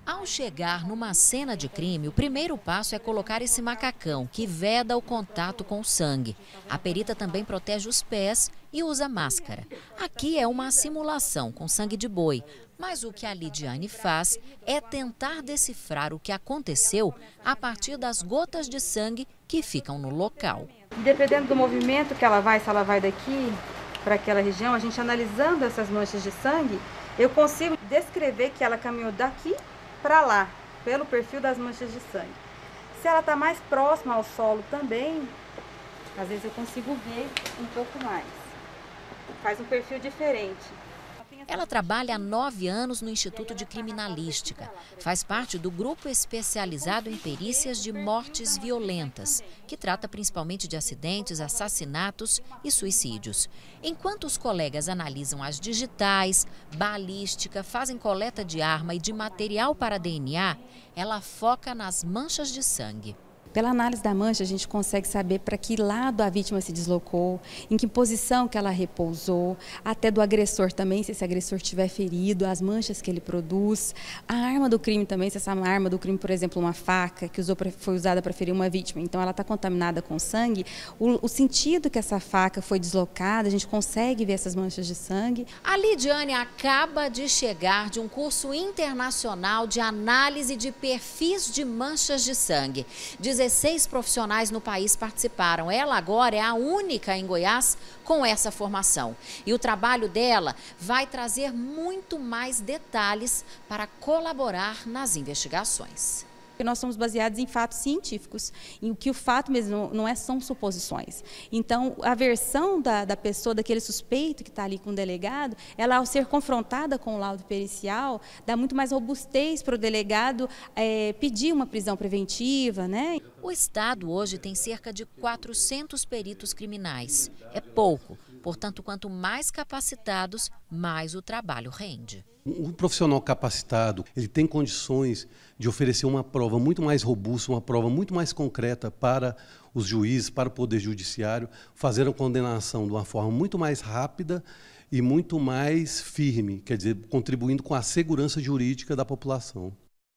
Ao chegar numa cena de crime, o primeiro passo é colocar esse macacão, que veda o contato com o sangue. A perita também protege os pés e usa máscara. Aqui é uma simulação com sangue de boi, mas o que a Lidiane faz é tentar decifrar o que aconteceu a partir das gotas de sangue que ficam no local. Dependendo do movimento que ela vai, se ela vai daqui para aquela região, a gente analisando essas manchas de sangue, eu consigo descrever que ela caminhou daqui para lá, pelo perfil das manchas de sangue. Se ela está mais próxima ao solo também, às vezes eu consigo ver um pouco mais. Faz um perfil diferente. Ela trabalha há 9 anos no Instituto de Criminalística. Faz parte do grupo especializado em perícias de mortes violentas, que trata principalmente de acidentes, assassinatos e suicídios. Enquanto os colegas analisam as digitais, balística, fazem coleta de arma e de material para DNA, ela foca nas manchas de sangue. Pela análise da mancha, a gente consegue saber para que lado a vítima se deslocou, em que posição que ela repousou, até do agressor também, se esse agressor estiver ferido, as manchas que ele produz, a arma do crime também, se essa arma do crime, por exemplo, uma faca que foi usada para ferir uma vítima, então ela está contaminada com sangue, o sentido que essa faca foi deslocada, a gente consegue ver essas manchas de sangue. A Lidiane acaba de chegar de um curso internacional de análise de perfis de manchas de sangue. 16 profissionais no país participaram. Ela agora é a única em Goiás com essa formação. E o trabalho dela vai trazer muito mais detalhes para colaborar nas investigações. Nós somos baseados em fatos científicos, em que o fato mesmo são suposições. Então, a versão da pessoa, daquele suspeito que está ali com o delegado, ela, ao ser confrontada com o laudo pericial, dá muito mais robustez para o delegado pedir uma prisão preventiva, né? O Estado hoje tem cerca de 400 peritos criminais. É pouco, portanto, quanto mais capacitados, mais o trabalho rende. Um profissional capacitado, ele tem condições de oferecer uma prova muito mais robusta, uma prova muito mais concreta para os juízes, para o Poder Judiciário, fazer a condenação de uma forma muito mais rápida e muito mais firme, quer dizer, contribuindo com a segurança jurídica da população.